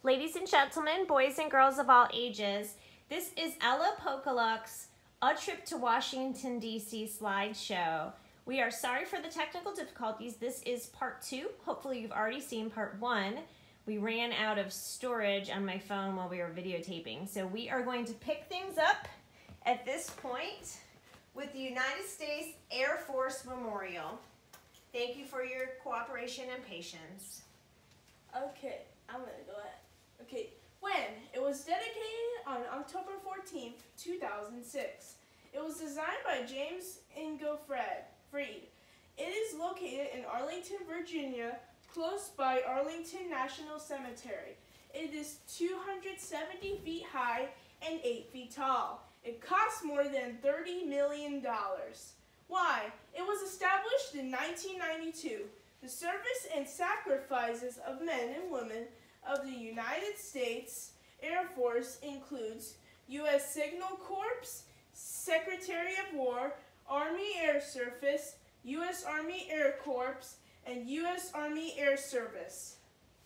Ladies and gentlemen, boys and girls of all ages, this is Ella Pokaluk's A Trip to Washington, D.C. slideshow. We are sorry for the technical difficulties. This is part 2. Hopefully you've already seen part 1. We ran out of storage on my phone while we were videotaping. So we are going to pick things up at this point with the United States Air Force Memorial. Thank you for your cooperation and patience. Okay, I'm gonna go ahead. Okay, when? It was dedicated on October 14th, 2006. It was designed by James Ingo Freed. It is located in Arlington, Virginia, close by Arlington National Cemetery. It is 270 feet high and 8 feet tall. It cost more than $30 million. Why? It was established in 1992. The service and sacrifices of men and women of the United States Air Force includes U.S. Signal Corps, Secretary of War, Army Air Surface, U.S. Army Air Corps, and U.S. Army Air Service.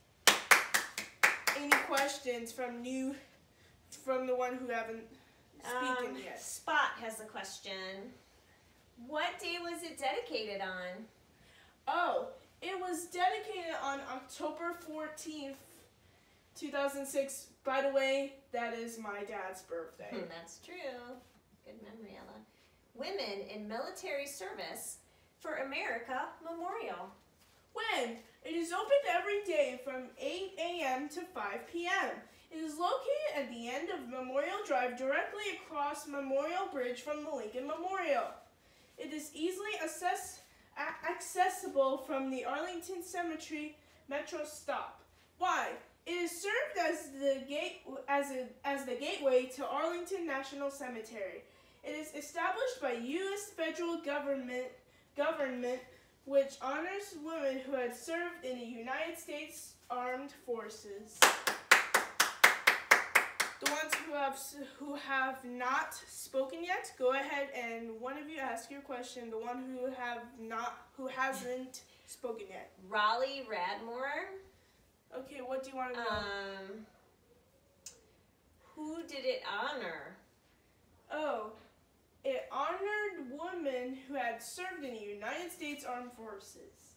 Any questions from the one who haven't spoken yet? Spot has a question. What day was it dedicated on? Oh, it was dedicated on October 14th, 2006. By the way, that is my dad's birthday. That's true. Good memory, Ella. Women in Military Service for America Memorial. When? It is open every day from 8 a.m. to 5 p.m. It is located at the end of Memorial Drive, directly across Memorial Bridge from the Lincoln Memorial. It is easily accessible from the Arlington Cemetery Metro stop. Why? It is served as the gateway to Arlington National Cemetery. It is established by U.S. federal government which honors women who had served in the United States Armed Forces. The ones who have not spoken yet, go ahead and one of you ask your question. The one who hasn't spoken yet. Raleigh Radmore. Okay, what do you want to know? Who did it honor? Oh, it honored women who had served in the United States Armed Forces.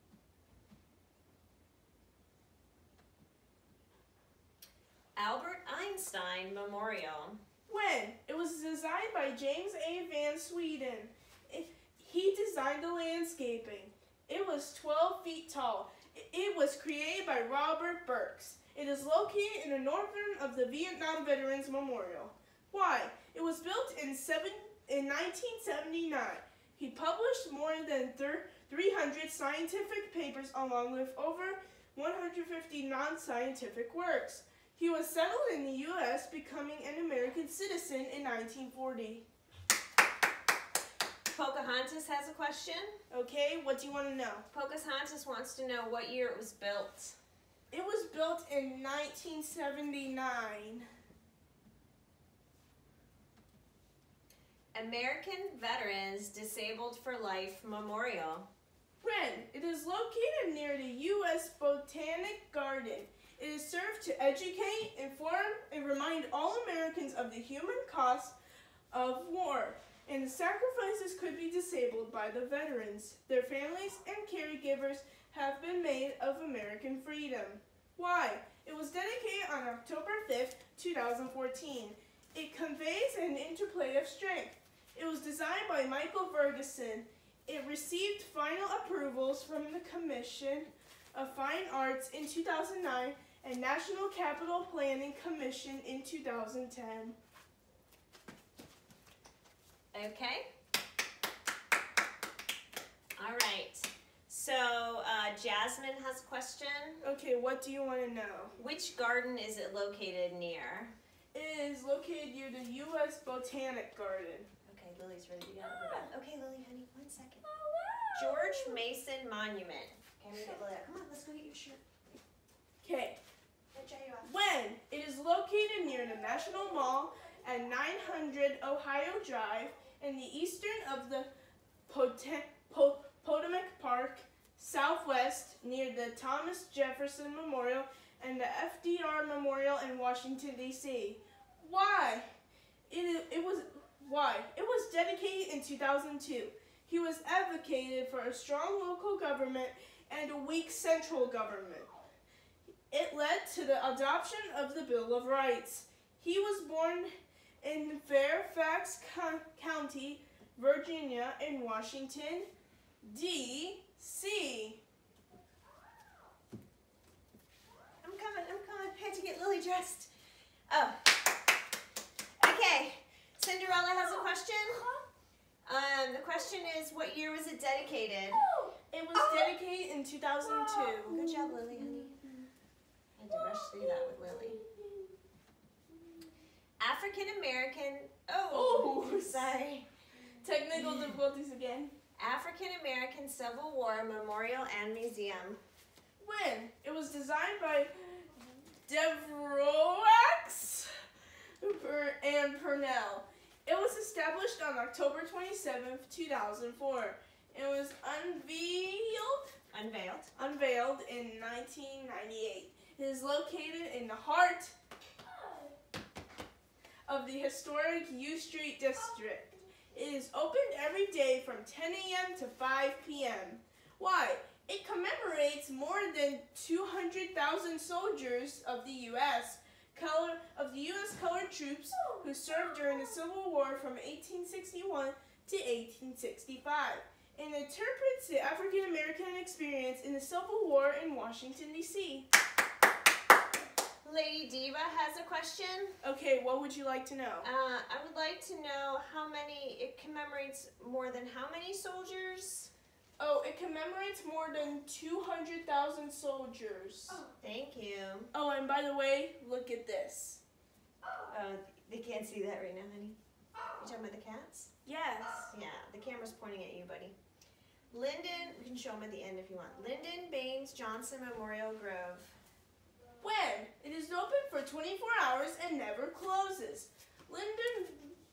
Albert Einstein Memorial. When? It was designed by James A. Van Sweden. He designed the landscaping. It was 12 feet tall. It was created by Robert Burks. It is located in the northern of the Vietnam Veterans Memorial. Why? It was built in 1979. He published more than 300 scientific papers along with over 150 non-scientific works. He was settled in the U.S., becoming an American citizen in 1940. Pocahontas has a question. Okay, what do you want to know? Pocahontas wants to know what year it was built. It was built in 1979. American Veterans Disabled for Life Memorial. When? It is located near the U.S. Botanic Garden. It is served to educate, inform, and remind all Americans of the human cost of war, and the sacrifices could be disabled by the veterans. Their families and caregivers have been made of American freedom. Why? It was dedicated on October 5th, 2014. It conveys an interplay of strength. It was designed by Michael Ferguson. It received final approvals from the Commission of Fine Arts in 2009 and National Capital Planning Commission in 2010. Okay. All right. So Jasmine has a question. Okay, what do you want to know? Which garden is it located near? It is located near the U.S. Botanic Garden. Okay, Lily's ready to get out of her bath. Okay, Lily, honey, 1 second. George Mason Monument. Okay, I'm gonna get Lily out. Come on, let's go get your shirt. Okay. When? It is located near the National Mall at 900 Ohio Drive in the eastern of the Potomac Park, southwest near the Thomas Jefferson Memorial and the FDR Memorial in Washington, D.C. Why? It was dedicated in 2002. He was advocated for a strong local government and a weak central government. It led to the adoption of the Bill of Rights. He was born in Fairfax County, Virginia, in Washington, D.C. I'm coming. I had to get Lily dressed. Oh. Okay. Cinderella has a question. The question is, what year was it dedicated? It was dedicated in 2002. Good job, Lily, honey. I had to rush through that with Lily. African American. Oh, sorry. Technical difficulties again. African American Civil War Memorial and Museum. When? It was designed by Devroax and Purnell. It was established on October 27th, 2004. It was unveiled in 1998. It is located in the heart of the historic U Street district. It is opened every day from 10 a.m. to 5 p.m. Why? It commemorates more than 200,000 soldiers of the U.S. colored troops who served during the Civil War from 1861 to 1865, and interprets the African American experience in the Civil War in Washington, D.C. Lady Diva has a question. Okay, what would you like to know? I would like to know it commemorates more than how many soldiers? Oh, it commemorates more than 200,000 soldiers. Oh, thank you. Oh, and by the way, look at this. They can't see that right now, honey. You talking about the cats? Yes. Yeah, the camera's pointing at you, buddy. Lyndon, we can show them at the end if you want. Lyndon Baines Johnson Memorial Grove. When? It is open for 24 hours and never closes. Lyndon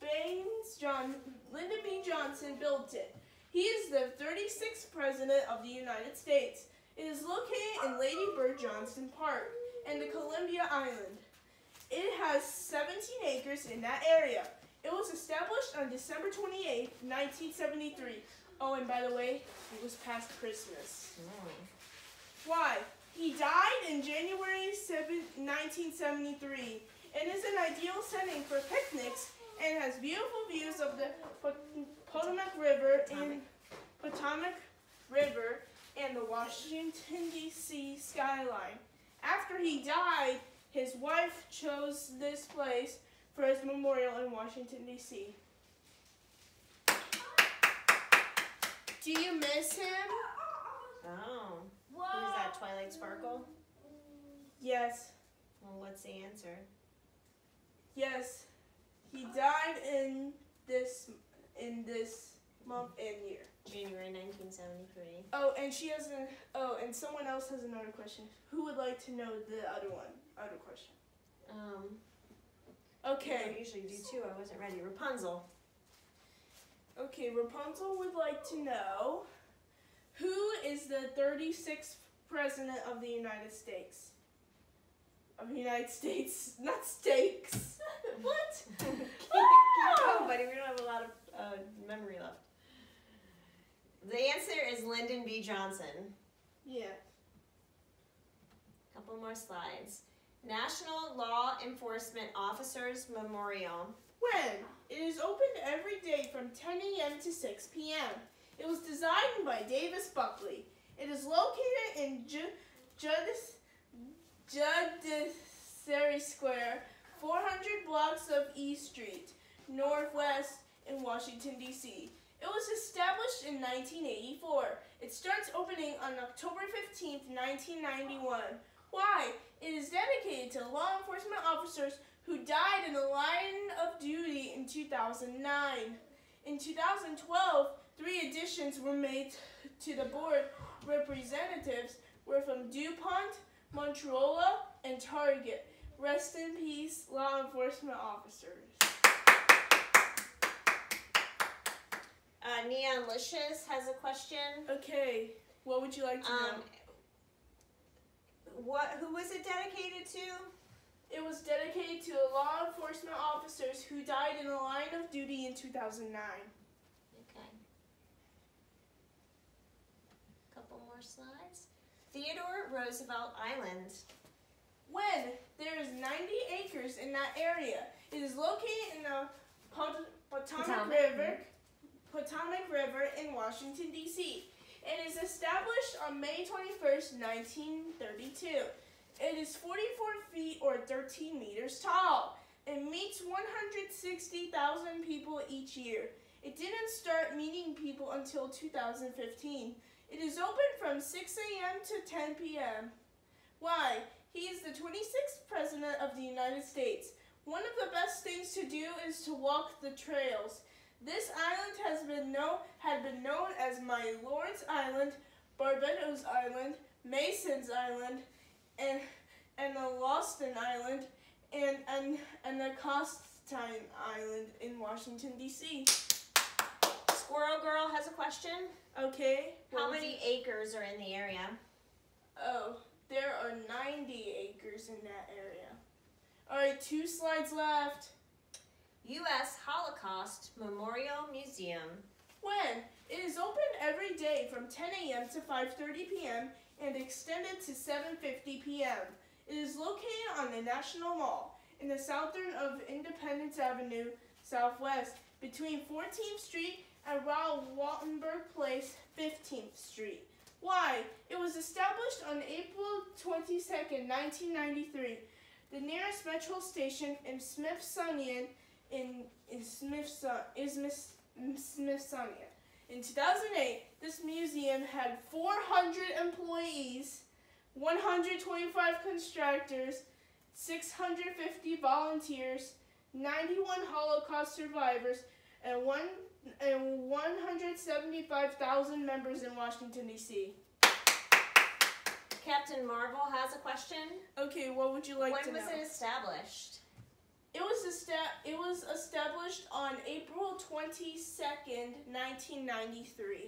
B. Johnson built it. He is the 36th President of the United States. It is located in Lady Bird Johnson Park and the Columbia Island. It has 17 acres in that area. It was established on December 28, 1973. Oh, and by the way, it was past Christmas. Why? He died in January 1973 and is an ideal setting for picnics and has beautiful views of the Potomac River and the Washington, D.C. skyline. After he died, his wife chose this place for his memorial in Washington, D.C. Do you miss him? Oh. Who is that, Twilight Sparkle? Yes. Well, what's the answer? Yes. He died in this month and year. January 1973. Oh, and someone else has another question. Who would like to know the other question? Okay. I usually do two. I wasn't ready. Rapunzel. Okay, Rapunzel would like to know, who is the 36th President of the United States? Of the United States, not steaks. What? Keep going, buddy. We don't have a lot of memory left. The answer is Lyndon B. Johnson. Yeah. Couple more slides. National Law Enforcement Officers Memorial. When? It is opened every day from 10 a.m. to 6 p.m. It was designed by Davis Buckley. It is located in Judiciary Square, 400 blocks of E Street, Northwest in Washington, D.C. It was established in 1984. It starts opening on October 15th, 1991. Why? It is dedicated to law enforcement officers who died in the line of duty in 2009. In 2012, 3 additions were made to the board. Representatives were from DuPont, Motorola, and Target. Rest in peace, law enforcement officers. Neon Licious has a question. Okay, what would you like to know? Who was it dedicated to? It was dedicated to law enforcement officers who died in the line of duty in 2009. Okay. Couple more slides. Theodore Roosevelt Island. When there is 90 acres in that area, it is located in the Potomac River in Washington, D.C. It is established on May 21st, 1932. It is 44 feet or 13 meters tall. It meets 160,000 people each year. It didn't start meeting people until 2015. It is open from 6 a.m. to 10 p.m. Why? He is the 26th President of the United States. One of the best things to do is to walk the trails. This island had been known as My Lord's Island, Barbados Island, Mason's Island, and the Loston Island, and the Costine Island in Washington, D.C. Squirrel Girl has a question. Okay. How many acres are in the area? Oh, there are 90 acres in that area. All right, 2 slides left. U.S. Holocaust Memorial Museum. When? It is open every day from 10 a.m. to 5:30 p.m. and extended to 7:50 p.m. It is located on the National Mall in the southern of Independence Avenue Southwest between 14th Street and Raoul Wallenberg Place, 15th Street. Why? It was established on April 22nd, 1993. The nearest metro station in Smithsonian is Smithsonian. In 2008, this museum had 400 employees, 125 constructors, 650 volunteers, 91 Holocaust survivors, and 175,000 members in Washington, D.C. Captain Marvel has a question. Okay, what would you like to know? When was it established? It was established on April 22nd, 1993.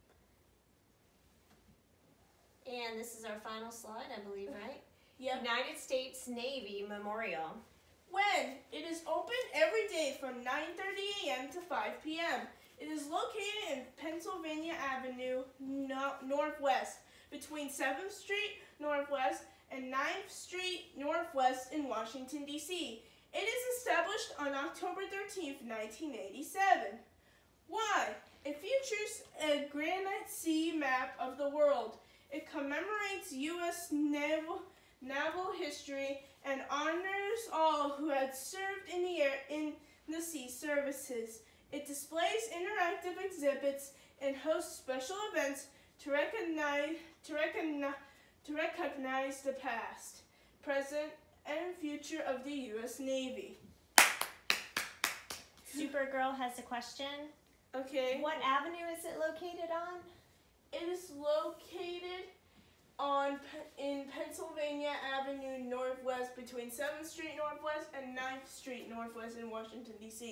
And this is our final slide, I believe, right? Yep. United States Navy Memorial. When? It is open every day from 9:30 a.m. to 5 p.m. It is located in Pennsylvania Avenue Northwest between 7th Street Northwest and 9th Street Northwest in Washington, D.C. It is established on October 13th, 1987. Why? It features a granite sea map of the world. It commemorates U.S. naval history and honors all who had served in the air in the sea services. It displays interactive exhibits and hosts special events to recognize the past, present, and future of the U.S. Navy. Supergirl has a question. Okay. What avenue is it located on? It is located in Pennsylvania Avenue Northwest between 7th Street Northwest and 9th Street Northwest in Washington, D.C.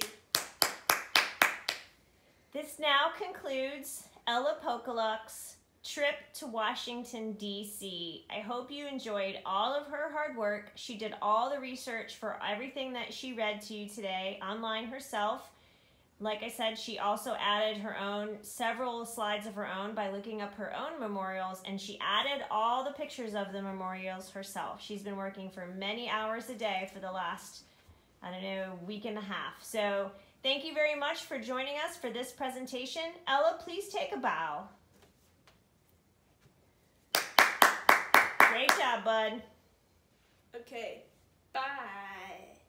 This now concludes Ella Pokaluk's trip to Washington, D.C. I hope you enjoyed all of her hard work. She did all the research for everything that she read to you today online herself. Like I said, she also added her own, several slides of her own by looking up her own memorials, and she added all the pictures of the memorials herself. She's been working for many hours a day for the last, week and a half. So thank you very much for joining us for this presentation. Ella, please take a bow. Great job, bud. Okay, bye.